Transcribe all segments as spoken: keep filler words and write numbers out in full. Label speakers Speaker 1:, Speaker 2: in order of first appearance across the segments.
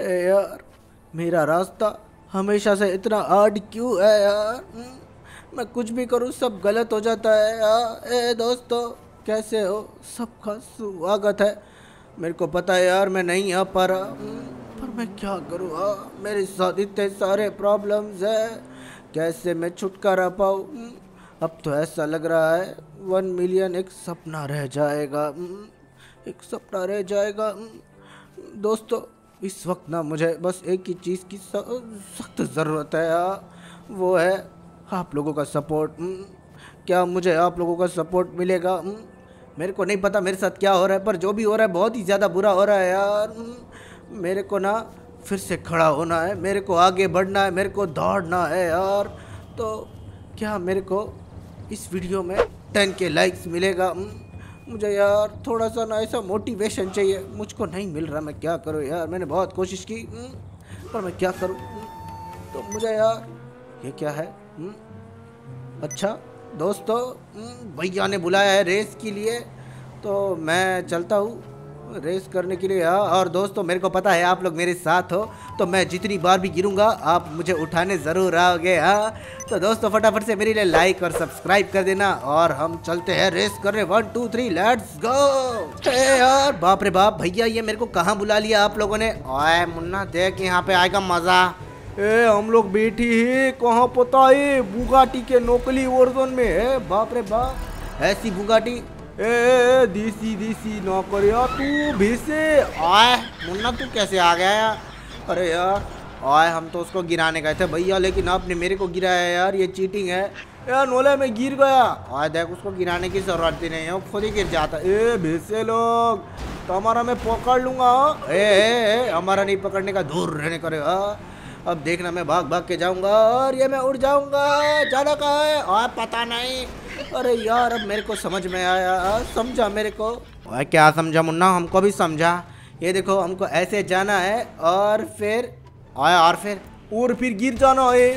Speaker 1: ए यार, मेरा रास्ता हमेशा से इतना हार्ड क्यों है यार। हम्म, मैं कुछ भी करूँ सब गलत हो जाता है यार। ए दोस्तों, कैसे हो? सबका स्वागत है। मेरे को पता है यार मैं नहीं आ पा रहा, हम्म, पर मैं क्या करूँ यार, मेरे साथ इतने सारे प्रॉब्लम्स हैं, कैसे मैं छुटकारा पाऊँ। हम्म, अब तो ऐसा लग रहा है वन मिलियन एक सपना रह जाएगा। हम्म, एक सपना रह जाएगा। हम्म, दोस्तों, इस वक्त ना मुझे बस एक ही चीज़ की सख्त ज़रूरत है यार, वो है आप लोगों का सपोर्ट। क्या मुझे आप लोगों का सपोर्ट मिलेगा? हम्म, मेरे को नहीं पता मेरे साथ क्या हो रहा है, पर जो भी हो रहा है बहुत ही ज़्यादा बुरा हो रहा है यार। हम्म, मेरे को ना फिर से खड़ा होना है, मेरे को आगे बढ़ना है, मेरे को दौड़ना है यार। तो क्या मेरे को इस वीडियो में टेन के लाइक्स मिलेगा? हम्म, मुझे यार थोड़ा सा ना ऐसा मोटिवेशन चाहिए, मुझको नहीं मिल रहा, मैं क्या करूँ यार। मैंने बहुत कोशिश की, पर मैं क्या करूँ। तो मुझे यार ये क्या है। अच्छा दोस्तों, भैया ने बुलाया है रेस के लिए, तो मैं चलता हूँ रेस करने के लिए। हाँ, और दोस्तों मेरे को पता है आप लोग मेरे साथ हो, तो मैं जितनी बार भी गिरूंगा आप मुझे उठाने ज़रूर आओगे। हाँ, तो दोस्तों फटाफट से मेरे लिए लाइक और सब्सक्राइब कर देना, और हम चलते हैं रेस करने। One two three let's go. यार बाप रे बाप, भैया ये मेरे को कहाँ बुला लिया आप लोगों ने? ओए मुन्ना देख, यहाँ पे आएगा मज़ा। ए हम लोग बैठी ही कहाँ पता है, बुगाटी के नकली वर्जन में है। बाप रे बाप, ऐसी बुगाटी। ए, ए देसी देसी ना कर यार तू भेसे। आए मुन्ना तू कैसे आ गया यार? अरे यार आए, हम तो उसको गिराने गए थे भैया, लेकिन आपने मेरे को गिराया यार, ये चीटिंग है यार। नोले में गिर गया। आए देख, उसको गिराने की जरूरत ही नहीं है, वो खुद ही गिर जाता। ए भेसे लोग, तो हमारा मैं पकड़ लूंगा। ए, ए, ए हमारा नहीं पकड़ने का, दूर रहने करे। अब देखना मैं भाग भाग के जाऊंगा और ये मैं उड़ जाऊंगा। ज़्यादा कहाँ है? आ, पता नहीं। अरे यार अब मेरे को समझ में आया, समझा मेरे को। ओए क्या समझा मुन्ना? हमको भी समझा। ये देखो, हमको ऐसे जाना है और फिर आया और फिर और फिर गिर जाना है।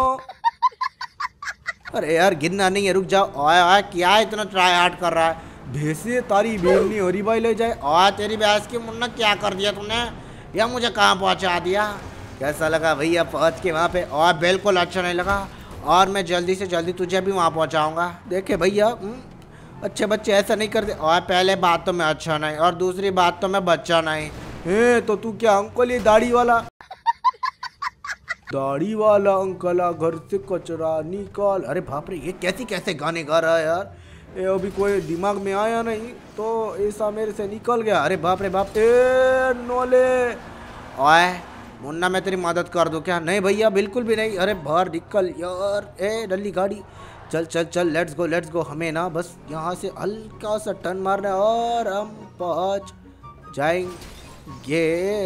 Speaker 1: अरे यार गिरना नहीं है, रुक जाओ। आया आया क्या इतना ट्राई हार्ड कर रहा है? भैंसे तारी बेल नहीं हो रही भाई, ले जाए। आ तेरी भैंस की मुन्ना, क्या कर दिया तूने? या मुझे कहाँ पहुँचा दिया? कैसा लगा भैया पहुँच के वहाँ पे? और बिल्कुल अच्छा नहीं लगा, और मैं जल्दी से जल्दी तुझे भी वहाँ पहुँचाऊँगा। देखे भैया, अच्छे बच्चे ऐसा नहीं करते। और पहले बात तो मैं अच्छा नहीं, और दूसरी बात तो मैं बच्चा नहीं। हे तो तू क्या अंकल ये दाढ़ी वाला दाढ़ी वाला अंकल घर से कचरा निकाल। अरे बाप रे, ये कैसी कैसे गाने गा रहा है यार। ये अभी कोई दिमाग में आया नहीं तो ऐसा मेरे से निकल गया। अरे बाप रे बाप। ए नोले, ओए मुन्ना मैं तेरी मदद कर दूं क्या? नहीं भैया बिल्कुल भी नहीं। अरे बाहर निकल यार। ए डल्ली गाड़ी, चल चल चल, लेट्स गो लेट्स गो। हमें ना बस यहाँ से हल्का सा टर्न मारना है और हम पहुँच जाएंगे।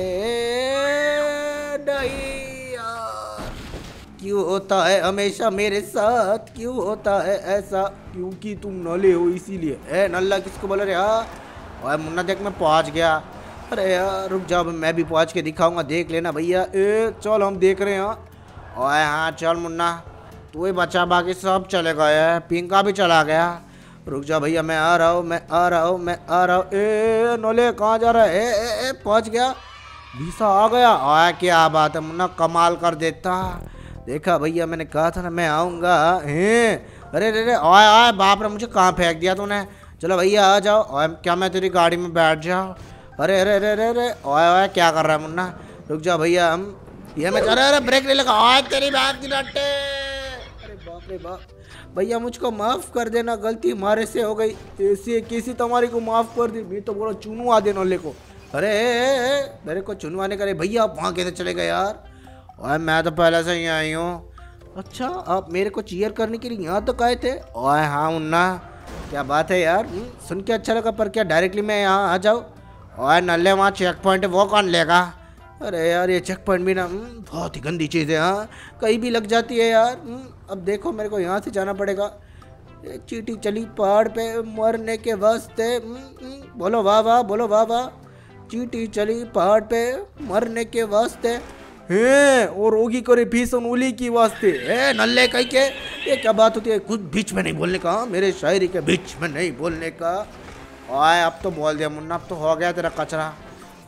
Speaker 1: नहीं यार, क्यों होता है हमेशा मेरे साथ, क्यों होता है ऐसा? क्योंकि तुम नल्ले हो इसीलिए। ए नल्ला किसको बोल रहे? हाँ और मुन्ना देख मैं पहुँच गया। अरे यार रुक जाओ, मैं भी पहुँच के दिखाऊंगा, देख लेना भैया। ए चल हम देख रहे हैं। ओए हाँ चल मुन्ना, तू ही बचा, बाकी सब चले गए हैं, पिंका भी चला गया। रुक जाओ भैया, मैं आ रहा हूँ मैं आ रहा हूँ मैं आ रहा हूँ। ए नोले कहाँ जा रहा है? ए, ए, ए पहुँच गया, वीसा आ गया। ओए क्या बात है मुन्ना, कमाल कर देता। देखा भैया, मैंने कहा था ना मैं आऊँगा। अरे अरे अरे ओए ओए बाप रे, मुझे कहाँ फेंक दिया तूने? चलो भैया आ जाओ। ओए क्या मैं तेरी गाड़ी में बैठ जाऊँ? अरे अरे अरे अरे अरे ओए ओए क्या कर रहा है मुन्ना? रुक जाओ भैया, हम ये मैं। अरे अरे ब्रेक नहीं लगा। ओए तेरी बात की लट्टे। अरे बाप रे बाप, भैया मुझको माफ़ कर देना, गलती हमारे से हो गई। ऐसे किसी तुम्हारी को माफ़ कर दी, मैं तो बोला चुनवा दे नोले को। अरे मेरे को चुनवाने करे भैया, आप वहाँ कैसे चले गए यार? ओए मैं तो पहले से ही आई हूँ। अच्छा आप मेरे को चीयर करने के लिए यहाँ तक आए थे? ओए हाँ मुन्ना, क्या बात है यार, सुन के अच्छा लगा, पर क्या डायरेक्टली मैं यहाँ आ जाऊँ? और नल्ले वहाँ चेक पॉइंट है, वो कौन लेगा? अरे यार ये चेक पॉइंट भी ना बहुत ही गंदी चीज़ है। हाँ कहीं भी लग जाती है यार। अब देखो मेरे को यहाँ से जाना पड़ेगा। चीटी चली पहाड़ पे मरने के वास्ते। बोलो वाह वाह, बोलो वाह वाह। चीटी चली पहाड़ पे मरने के वास्ते है, और होगी करे भीषण उली की वास्ते। है नल्ले कहीं के, ये क्या बात होती है? कुछ बीच में नहीं बोलने का, मेरे शायरी के बीच में नहीं बोलने का। ओए अब तो बोल दिया मुन्ना, अब तो हो गया तेरा कचरा।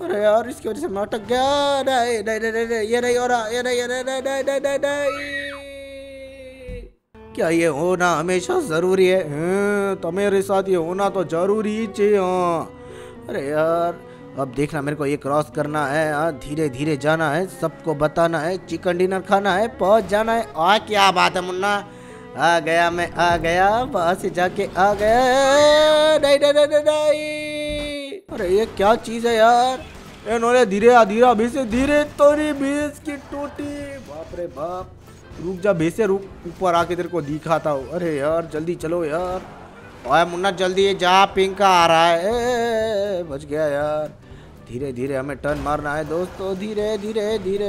Speaker 1: अरे यार इसकी वजह से मैं अटक गया। नहीं नहीं नहीं नहीं, नहीं ये नहीं हो रहा, ये नहीं ये नहीं नहीं नहीं नहीं नहीं नहीं। क्या ये होना हमेशा जरूरी है? हाँ, तो मेरे साथ ये होना तो जरूरी ही चाहिए। हाँ। अरे यार अब देखना, मेरे को ये क्रॉस करना है। हाँ, धीरे धीरे जाना है, सबको बताना है, चिकन डिनर खाना है, पहुंच जाना है। आ क्या बात है मुन्ना, आ गया मैं, आ गया वहां से जाके आ गया। नहीं नहीं नहीं नहीं नहीं। अरे ये क्या चीज है यार? ए नोले धीरे धीरे भीसे धीरे, तोरी भीस की टूटी। बाप रे बाप, रुक जा भीसे रुक, ऊपर आके तेरे को दिखाता हूँ। अरे यार जल्दी चलो यार, ओए मुन्ना जल्दी जा, पिंका आ रहा है। बच गया यार। धीरे धीरे हमें टर्न मारना है दोस्तों, धीरे धीरे धीरे।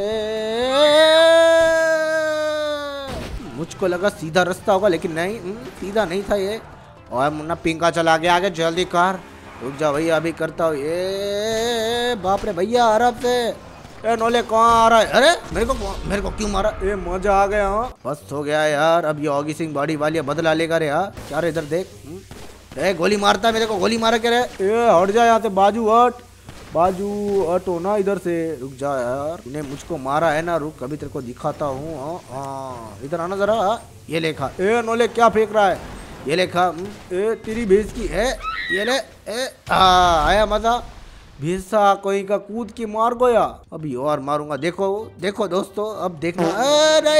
Speaker 1: मुझको लगा सीधा रास्ता होगा, लेकिन नहीं, सीधा नहीं था ये। ओए मुन्ना पिंका चला गया आगे, जल्दी कर। रुक जा भैया, अभी करता हूँ। ये बाप रे भैया आराम से। ए नोले कहाँ आ रहा है? अरे मेरे को मेरे को क्यों मारा? ए मजा आ गया। हाँ बस हो गया यार। अब ये ऑगी सिंह बॉडी वाली बदला लेगा रे। यार क्या रे, इधर देख। ए गोली मारता है मेरे को, गोली मारा क्या रे? ए हट जा यहाँ से, बाजू हट, बाजू हट हो ना इधर से। रुक जा यार, तूने मुझको मारा है ना, रुक अभी तेरे को दिखाता हूँ। हाँ इधर आना जरा। ये लेखा। ए नोले क्या फेंक रहा है? ये लेखा। ए तेरी भैंस की है ये ले। ए आ, आया मजा। भैंसा कोई का कूद के मार गया। अभी और मारूंगा, देखो देखो दोस्तों, अब देखना। अरे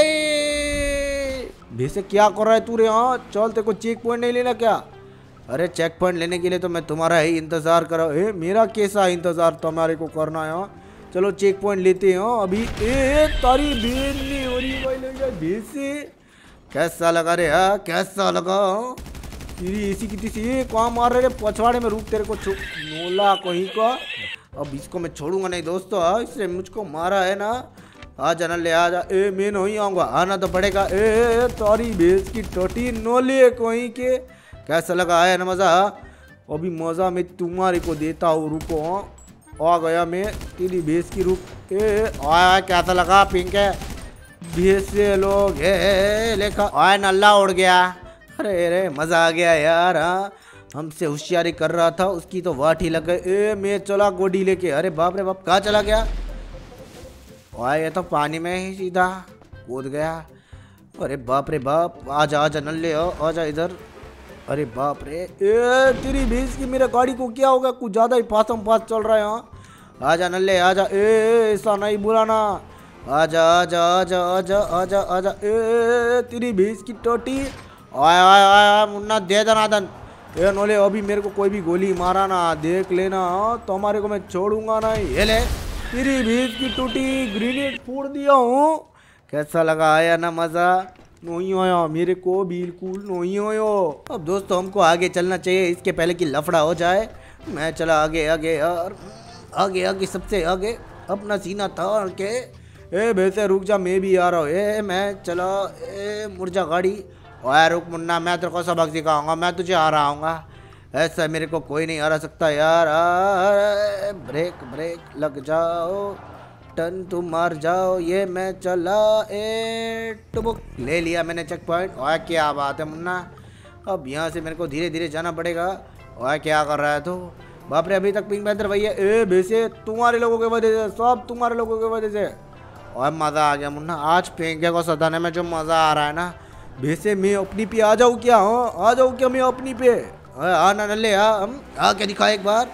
Speaker 1: भैंसे क्या कर रहा है तू रे? हाँ चल, तेरे को चेक पॉइंट नहीं लेना क्या? अरे चेक पॉइंट लेने के लिए तो मैं तुम्हारा ही इंतजार कर रहा हूँ। मेरा कैसा इंतजार तुम्हारे को करना है? चलो चेक पॉइंट लेते हैं अभी। ए तारी बेन नहीं हो रही भैंसे, कैसा लगा रे? हाँ कैसा लगा? तेरी ऐसी की तीसी कहाँ मार रहे पछवाड़े में? रुक तेरे को नोला कहीं का, अब इसको मैं छोड़ूंगा नहीं दोस्तों। हाँ इसने मुझको मारा है ना। आ जाना ले, आ जा। ए मैं नहीं आऊँगा, आना तो पड़ेगा। ए तारी भैंस की टोटी नोले कहीं के। कैसा लगा है ना मज़ा? अभी मज़ा मैं तुम्हारे को देता हूँ, रुको। हाँ आ गया मैं, तेरी भैंस की। रुक ए आया, कैसा लगा पिंक है? भैंस से लोग है लेखा। आया नल्ला उड़ गया। अरे अरे मज़ा आ गया यार। हाँ हमसे होशियारी कर रहा था, उसकी तो वाट ही लग गई। ए मैं चला गोडी लेके। अरे बाप रे बाप, कहाँ चला गया? वाह ये तो पानी में ही सीधा कूद गया। अरे बाप रे बाप, आजा आजा नल्ले, आजा इधर। अरे बाप रे, ए तेरी भैंस की, मेरे गाड़ी को क्या होगा? कुछ ज़्यादा ही फासम फास चल रहा है। यहाँ आजा नल्ले आजा। ए ऐसा नहीं बुलाना। आजा आजा आजा आजा आजा आजा। ए तेरी भैंस की टोटी। आया आया आया मुन्ना दे दनादन। ए नोले अभी मेरे को कोई भी गोली मारा ना, देख लेना तो हमारे को मैं छोड़ूंगा नहीं। ये ले तेरी भैंस की टूटी, ग्रेनेड फोड़ दिया हूँ। कैसा लगा? आया ना मज़ा? नहीं आया मेरे को, बिल्कुल नहीं आया। अब दोस्तों हमको आगे चलना चाहिए, इसके पहले कि लफड़ा हो जाए। मैं चला आगे आगे यार, आगे आगे सबसे आगे, अपना सीना तान के। ए भैंसे रुक जा, मैं भी आ रहा हूँ। ए मैं चला। ए मुर्जा गाड़ी। ओए रुक मुन्ना, मैं तेरे को सबक सिखाऊंगा, मैं तुझे हरा आऊँगा। ऐसा मेरे को कोई नहीं हरा सकता यार। ब्रेक ब्रेक लग जाओ, टन तुम मार जाओ। ये मैं चला। ए टुबुक ले लिया मैंने चेक पॉइंट। ओए क्या बात है मुन्ना, अब यहाँ से मेरे को धीरे धीरे जाना पड़ेगा। ओए क्या कर रहा है तू? बाप रे अभी तक पिंक पैंथर भैया। ए वैसे तुम्हारे लोगों की वजह से, सब तुम्हारे लोगों की वजह से। और मज़ा आ गया मुन्ना, आज पिंके को सताने में जो मज़ा आ रहा है ना। वैसे मैं अपनी पे आ जाऊँ क्या? हाँ आ जाऊँ क्या मैं अपनी पे? हाँ ना नल्ले, हाँ हम आ क्या दिखा एक बार।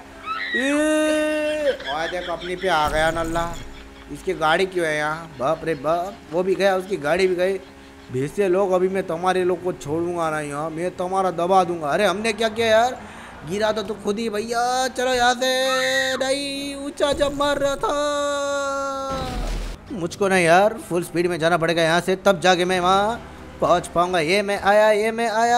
Speaker 1: ए देख अपनी पे आ गया नल्ला। इसकी गाड़ी क्यों है यहाँ? बाप रे बाप, वो भी गया, उसकी गाड़ी भी गई। भैंसे लोग, अभी मैं तुम्हारे लोग को छोड़ूंगा नहीं। यहाँ मैं तुम्हारा दबा दूंगा। अरे हमने क्या किया यार? गिरा तो तू खुद ही भैया। चलो यहाँ से, नहीं ऊंचा जब मार रहा था। मुझको ना यार फुल स्पीड में जाना पड़ेगा यहाँ से, तब जाके मैं वहाँ पहुँच पाऊँगा। ये मैं आया, ये मैं आया।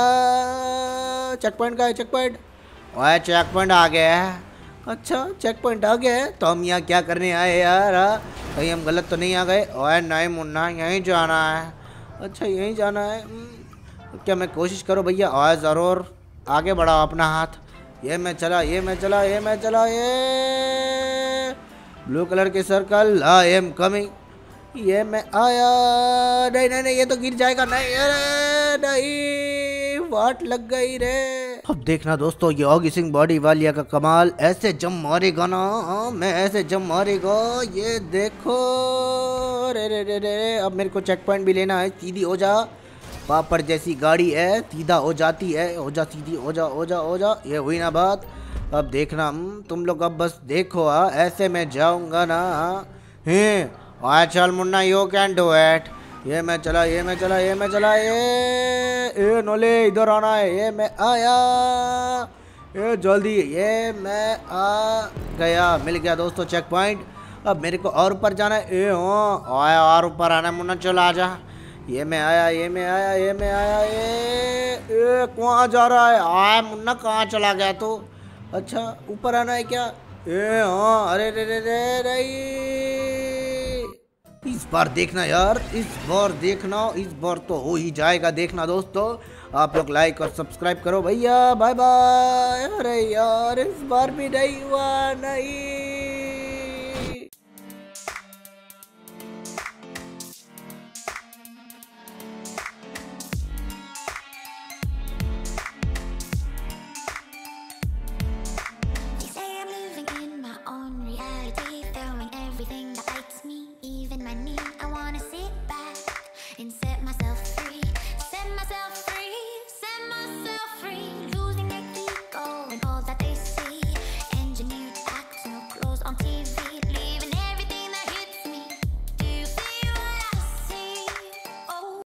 Speaker 1: चेक पॉइंट का है? Checkpoint? वह चेक पॉइंट आ गया है। अच्छा चेक पॉइंट आ गया है, तो हम यहाँ क्या करने आए यार? कहीं हम गलत तो नहीं आ गए? ओए नहीं मुन्ना, यहीं जाना है। अच्छा यहीं जाना है? क्या मैं कोशिश करूँ भैया? ओए ज़रूर, आगे बढ़ाओ अपना हाथ। ये मैं चला, ये मैं चला, ये मैं चला। ये ब्लू कलर के सर्कल, आई एम कमिंग। ये मैं आया। नहीं नहीं नहीं, ये तो गिर जाएगा। नहीं अरे नहीं, वाट लग गई रे। अब देखना दोस्तों ये ऑगी सिंह बॉडी वालिया का कमाल, ऐसे जम मारेगा ना, हाँ, मैं ऐसे जम मारेगा, ये देखो। रे रे रे रे अब मेरे को चेक पॉइंट भी लेना है। सीधी हो जा, पापड़ जैसी गाड़ी है, सीधा हो जाती है, हो जा सीधी, हो जा हो जा हो जा, ये हुई ना बात। अब देखना तुम लोग, अब बस देखो, हाँ ऐसे मैं जाऊंगा ना। हैं आ चल Munna, you can do it. ये मैं चला, ये मैं चला, ये मैं चला, ये ए नोले इधर आना है, ये मैं आया, ये जल्दी, ये मैं आ गया, मिल गया दोस्तों चेक पॉइंट। अब मेरे को और ऊपर जाना है। ए हाँ आया, और ऊपर आना है मुन्ना, चल आ जा। ये मैं आया, ये मैं आया, ये मैं आया, ये ए कहाँ जा रहा है? आया मुन्ना, कहाँ चला गया तू? अच्छा ऊपर आना है क्या? ए हाँ, अरे रे रे रे रे, इस बार देखना यार, इस बार देखना, इस बार तो हो ही जाएगा, देखना दोस्तों। आप लोग लाइक और सब्सक्राइब करो भैया, बाय बाय। अरे यार इस बार भी नहीं हुआ, नहीं।